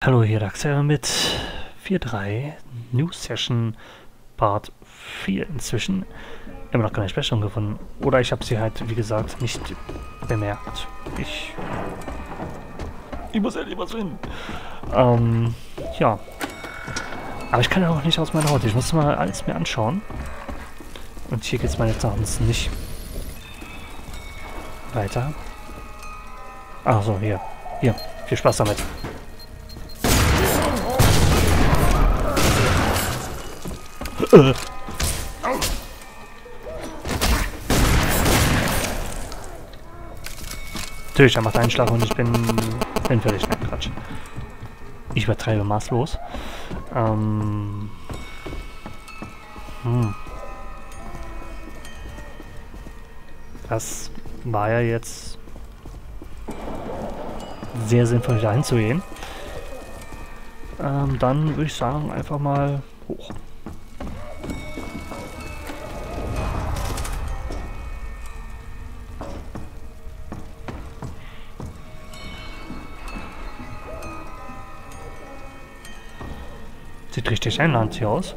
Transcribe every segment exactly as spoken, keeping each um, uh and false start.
Hallo, hier Daxer mit vier Punkt drei New Session Part vier inzwischen. Immer noch keine Besprechung gefunden. Oder ich habe sie halt, wie gesagt, nicht bemerkt. Ich... Ich muss ja lieber finden. Ähm, ja. Aber ich kann ja auch nicht aus meiner Haut. Ich muss mal alles mir anschauen. Und hier geht es meines Erachtens nicht weiter. Ach so, hier. Hier. Viel Spaß damit. Äh. Natürlich, er macht einen Schlag und ich bin hinfällig. Nein, Quatsch. Ich übertreibe maßlos. Ähm. Hm. Das war ja jetzt sehr sinnvoll, da hinzugehen. Ähm, dann würde ich sagen, einfach mal hoch. Sieht richtig einladend hier aus.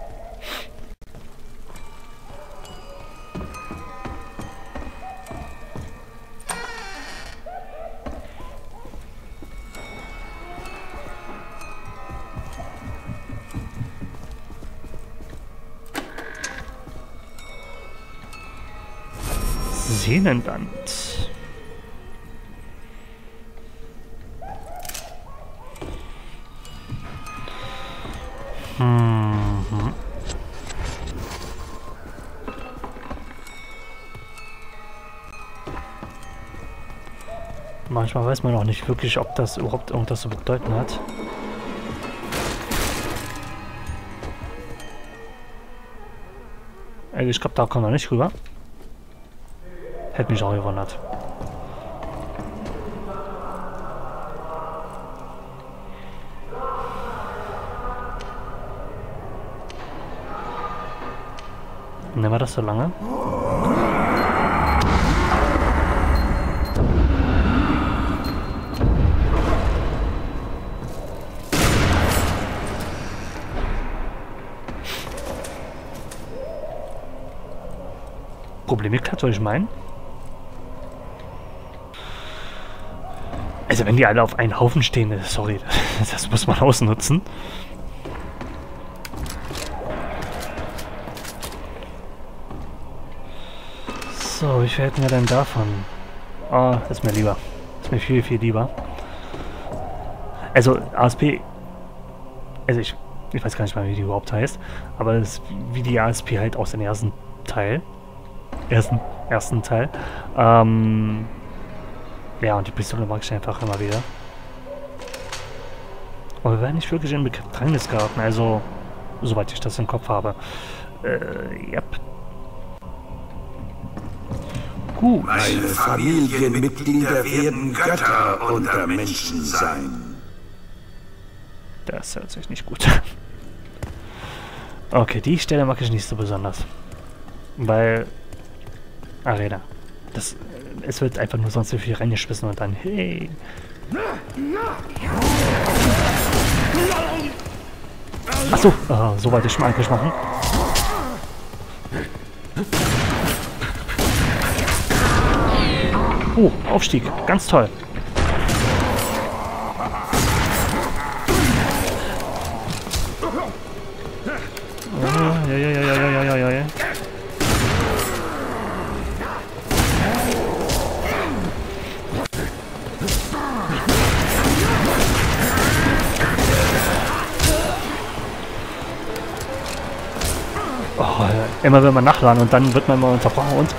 Seelenland. Mhm. Manchmal weiß man auch nicht wirklich, ob das überhaupt irgendwas zu bedeuten hat. Ich glaube, da kommen wir nicht rüber. Hätte mich auch gewundert. Nehmen wir das so lange? Problem geklärt, soll ich meinen? Also wenn die alle auf einen Haufen stehen, sorry, das muss man ausnutzen. So, wie viel hätten wir denn davon? Ah, oh, ist mir lieber. Ist mir viel, viel lieber. Also, A S P... Also ich, ich weiß gar nicht mal, wie die überhaupt heißt. Aber das ist wie die A S P halt aus dem ersten Teil. Ersten, ersten Teil. Ähm... Ja, und die Pistole mag ich einfach immer wieder. Aber wir werden nicht wirklich in Bedrängnis geraten, also soweit ich das im Kopf habe. Äh, yep. Gut. Meine Familienmitglieder werden Götter unter Menschen sein. Das hört sich nicht gut an. Okay, die Stelle mag ich nicht so besonders. Weil... Arena. Das... Es wird einfach nur sonst so viel reingeschmissen und dann, hey. Achso, uh, so weit ich schon eigentlich machen. Oh, Aufstieg, ganz toll. Uh, ja, ja, ja, ja, ja, ja, ja, ja. Oh, immer wenn man nachladen und dann wird man mal unterbrochen und...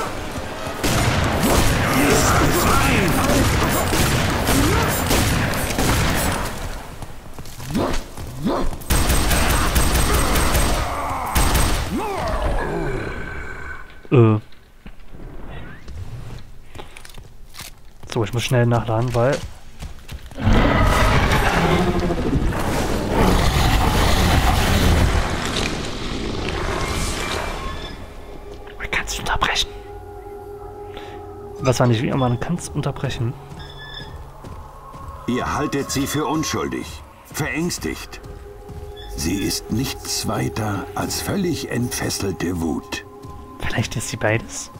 Äh. So, ich muss schnell nachladen, weil... Unterbrechen. Was war nicht wie immer, man kann es unterbrechen. Ihr haltet sie für unschuldig, verängstigt. Sie ist nichts weiter als völlig entfesselte Wut. Vielleicht ist sie beides.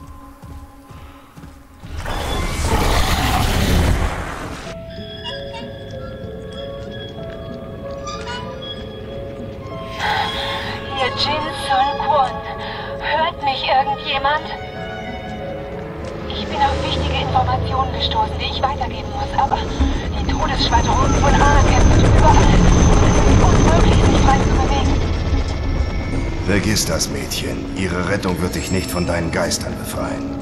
Hier Jin Sun Kwon. Hört mich irgendjemand? Ich bin auf wichtige Informationen gestoßen, die ich weitergeben muss, aber die Todesschwadronen von Armageddon sind überall. Es ist unmöglich, sich frei zu bewegen. Vergiss das, Mädchen. Ihre Rettung wird dich nicht von deinen Geistern befreien.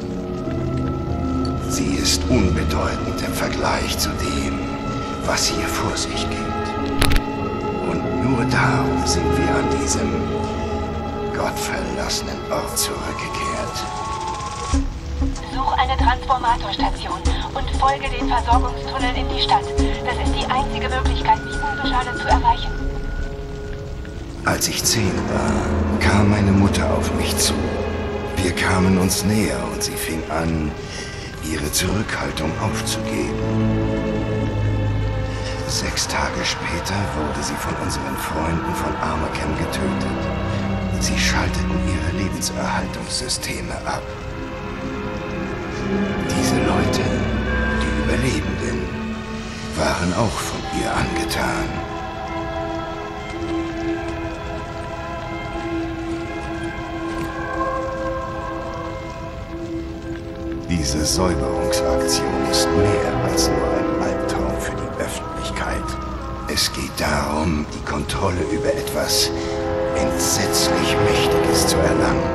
Sie ist unbedeutend im Vergleich zu dem, was hier vor sich geht. Und nur darum sind wir an diesem gottverlassenen Ort zurückgekehrt. Such eine Transformatorstation und folge den Versorgungstunneln in die Stadt. Das ist die einzige Möglichkeit, mich unbeschadet zu erreichen. Als ich zehn war, kam meine Mutter auf mich zu. Wir kamen uns näher und sie fing an, ihre Zurückhaltung aufzugeben. Sechs Tage später wurde sie von unseren Freunden von Armageddon getötet. Sie schalteten ihre Lebenserhaltungssysteme ab. Diese Leute, die Überlebenden, waren auch von ihr angetan. Diese Säuberungsaktion ist mehr als nur ein Albtraum für die Öffentlichkeit. Es geht darum, die Kontrolle über etwas entsetzlich Mächtiges zu erlangen.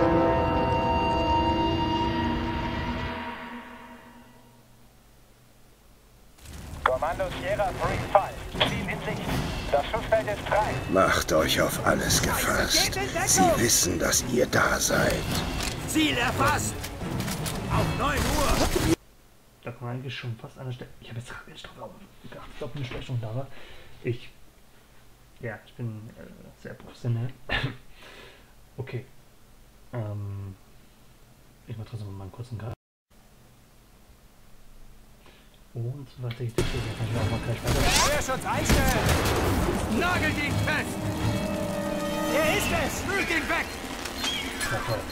Kommando Sierra drei fünf, Ziel in Sicht. Das Schussfeld ist frei. Macht euch auf alles gefasst. Sie wissen, dass ihr da seid. Ziel erfasst! Auf neun Uhr! Da kann man eigentlich schon fast an der Stelle. Ich habe jetzt nicht drauf geachtet, ob eine Sprechung da war. Ich. Ja, ich bin äh, sehr professionell. Okay. Ähm. Ich mache trotzdem mal einen kurzen Cut. Und warte, ich denke, da kann ich auch mal gleich weiter. Feuerschutz einstellen! Nagelt ihn fest! Er ist es! Fühlt ihn weg! Ja, toll.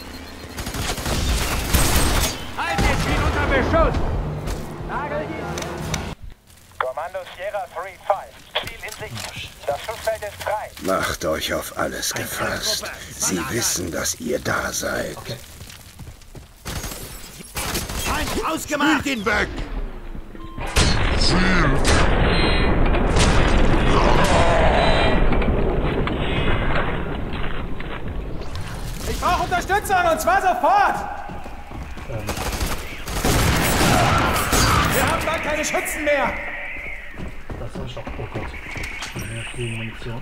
Haltet ihn unter Beschuss! Nagelt ihn! Kommando Sierra drei fünf, Ziel in Sicht. Das Schussfeld ist frei. Macht euch auf alles gefasst. Sie wissen, dass ihr da seid. Okay. Feind ausgemacht! Fühlt ihn weg! Ich brauche Unterstützung und zwar sofort! Ähm. Wir haben bald keine Schützen mehr! Das war Schock. Oh Gott. Mehr viel Munition.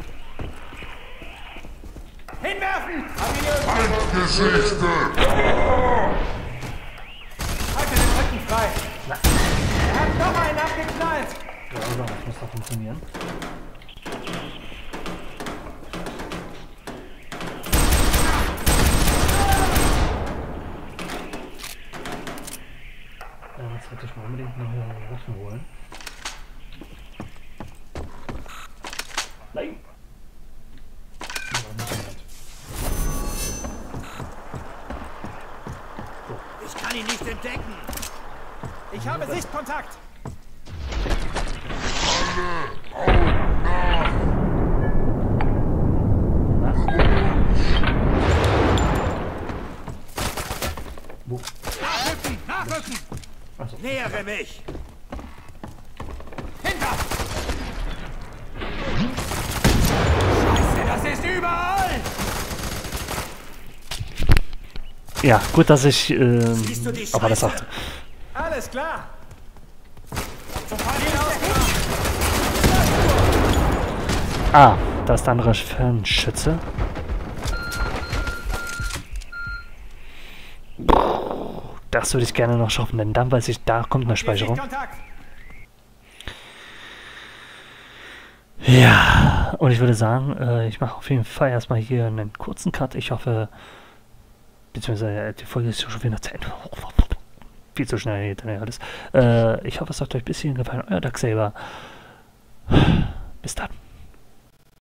Hinwerfen! Geschichte! Halte den Rücken frei! Na. Er hat noch einen abgeknallt! Ja, also, das muss doch funktionieren. Ja, jetzt sollte ich mal unbedingt neue Waffen holen. Nein! Ich kann ihn nicht entdecken! Ich habe Sichtkontakt! Wo? Nachrücken! Nachrücken! Achso. Nähere mich! Hinter! Scheiße, das ist überall! Ja, gut, dass ich ähm, Siehst du die auf alles Scheiße? achte. Alles klar! Sofort hinaus! Ah, da ist der andere Fernschütze. Das würde ich gerne noch schaffen, denn dann weiß ich, da kommt eine Speicherung. Sichtkontakt! Ja, und ich würde sagen, äh, ich mache auf jeden Fall erstmal hier einen kurzen Cut. Ich hoffe, beziehungsweise die Folge ist schon wieder zu Ende. Viel zu schnell geht dann alles. Äh, ich hoffe, es hat euch ein bisschen gefallen. Euer Darksaber. Bis dann.